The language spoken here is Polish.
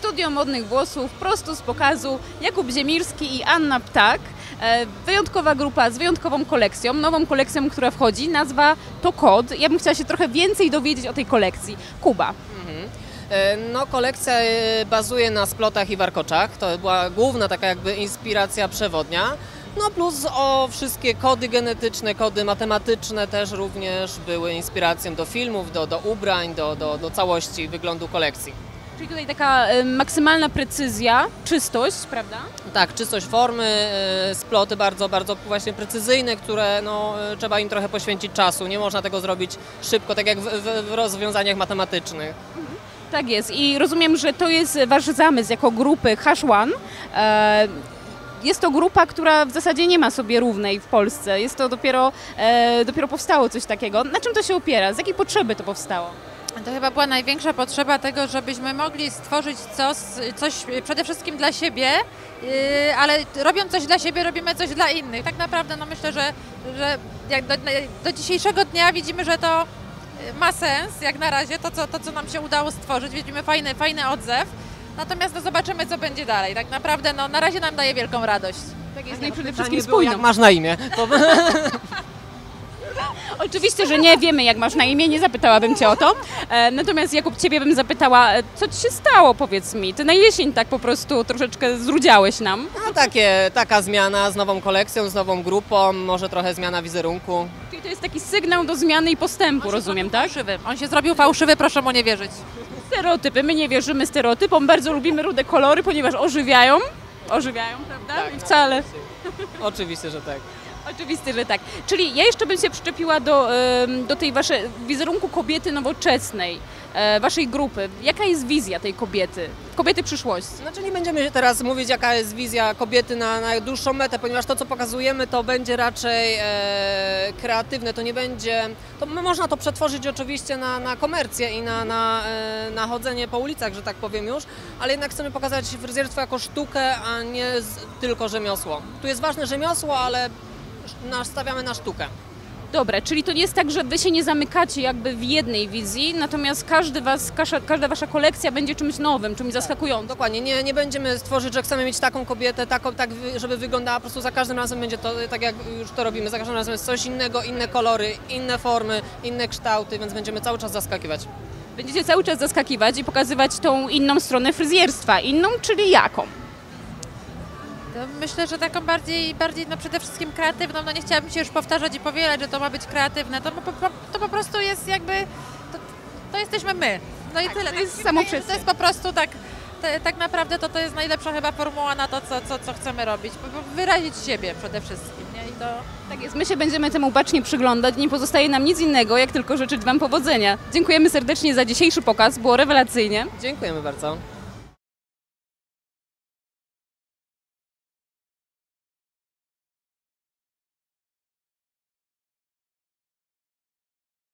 Studio Modnych Włosów, prosto z pokazu Jakub Ziemirski i Anna Ptak. Wyjątkowa grupa z wyjątkową kolekcją, nową kolekcją, która wchodzi, nazwa to Kod. Ja bym chciała się trochę więcej dowiedzieć o tej kolekcji. Kuba. No, kolekcja bazuje na splotach i warkoczach, to była główna taka jakby inspiracja przewodnia. No plus wszystkie kody genetyczne, kody matematyczne też również były inspiracją do filmów, do ubrań, do całości wyglądu kolekcji. Czyli tutaj taka maksymalna precyzja, czystość, prawda? Tak, czystość formy, sploty bardzo, bardzo właśnie precyzyjne, które no, trzeba im trochę poświęcić czasu. Nie można tego zrobić szybko, tak jak w rozwiązaniach matematycznych. Tak jest i rozumiem, że to jest wasz zamysł jako grupy Hash One. Jest to grupa, która w zasadzie nie ma sobie równej w Polsce. Jest to dopiero powstało coś takiego. Na czym to się opiera? Z jakiej potrzeby to powstało? To chyba była największa potrzeba tego, żebyśmy mogli stworzyć coś przede wszystkim dla siebie, ale robiąc coś dla siebie, robimy coś dla innych. Tak naprawdę no myślę, że jak do dzisiejszego dnia widzimy, że to ma sens, jak na razie, to co nam się udało stworzyć. Widzimy fajny odzew, natomiast no zobaczymy, co będzie dalej. Tak naprawdę no, na razie nam daje wielką radość. Tak jest, no i przede wszystkim spójną. Jak masz na imię? Oczywiście, że nie wiemy, jak masz na imię, nie zapytałabym cię o to. Natomiast Jakub, ciebie bym zapytała, co ci się stało, powiedz mi? Ty na jesień tak po prostu troszeczkę zrudziałeś nam. No taka zmiana z nową kolekcją, z nową grupą, może trochę zmiana wizerunku. Czyli to jest taki sygnał do zmiany i postępu, rozumiem, tak? Fałszywy. On się zrobił fałszywy, proszę mu nie wierzyć. Stereotypy, my nie wierzymy stereotypom, bardzo lubimy rude kolory, ponieważ ożywiają, prawda? Tak, I wcale. Oczywiście, że tak. Oczywiście, że tak. Czyli ja jeszcze bym się przyczepiła do tej waszej wizerunku kobiety nowoczesnej, waszej grupy. Jaka jest wizja tej kobiety przyszłości? Znaczy nie będziemy teraz mówić, jaka jest wizja kobiety na dłuższą metę, ponieważ to, co pokazujemy, to będzie raczej kreatywne, to nie będzie... Można to przetworzyć oczywiście na komercję i na chodzenie po ulicach, że tak powiem już, ale jednak chcemy pokazać fryzjerstwo jako sztukę, a nie tylko rzemiosło. Tu jest ważne rzemiosło, ale nastawiamy na sztukę. Dobra, czyli to nie jest tak, że wy się nie zamykacie jakby w jednej wizji, natomiast każda wasza kolekcja będzie czymś nowym, czymś zaskakującym. Dokładnie, nie będziemy stworzyć, że chcemy mieć taką kobietę, tak żeby wyglądała, po prostu za każdym razem będzie to tak jak już to robimy, za każdym razem jest coś innego, inne kolory, inne formy, inne kształty, więc będziemy cały czas zaskakiwać. Będziecie cały czas zaskakiwać i pokazywać tą inną stronę fryzjerstwa. Inną, czyli jaką? To myślę, że taką bardziej no przede wszystkim kreatywną, no nie chciałabym się już powtarzać i powielać, że to ma być kreatywne, to po prostu jest jakby, to jesteśmy my, no i tak, tyle. To jest samo przez To jest po prostu tak naprawdę to jest najlepsza chyba formuła na to, co chcemy robić, wyrazić siebie przede wszystkim, nie? I to... Tak jest, my się będziemy temu bacznie przyglądać, nie pozostaje nam nic innego, jak tylko życzyć wam powodzenia. Dziękujemy serdecznie za dzisiejszy pokaz, było rewelacyjnie. Dziękujemy bardzo.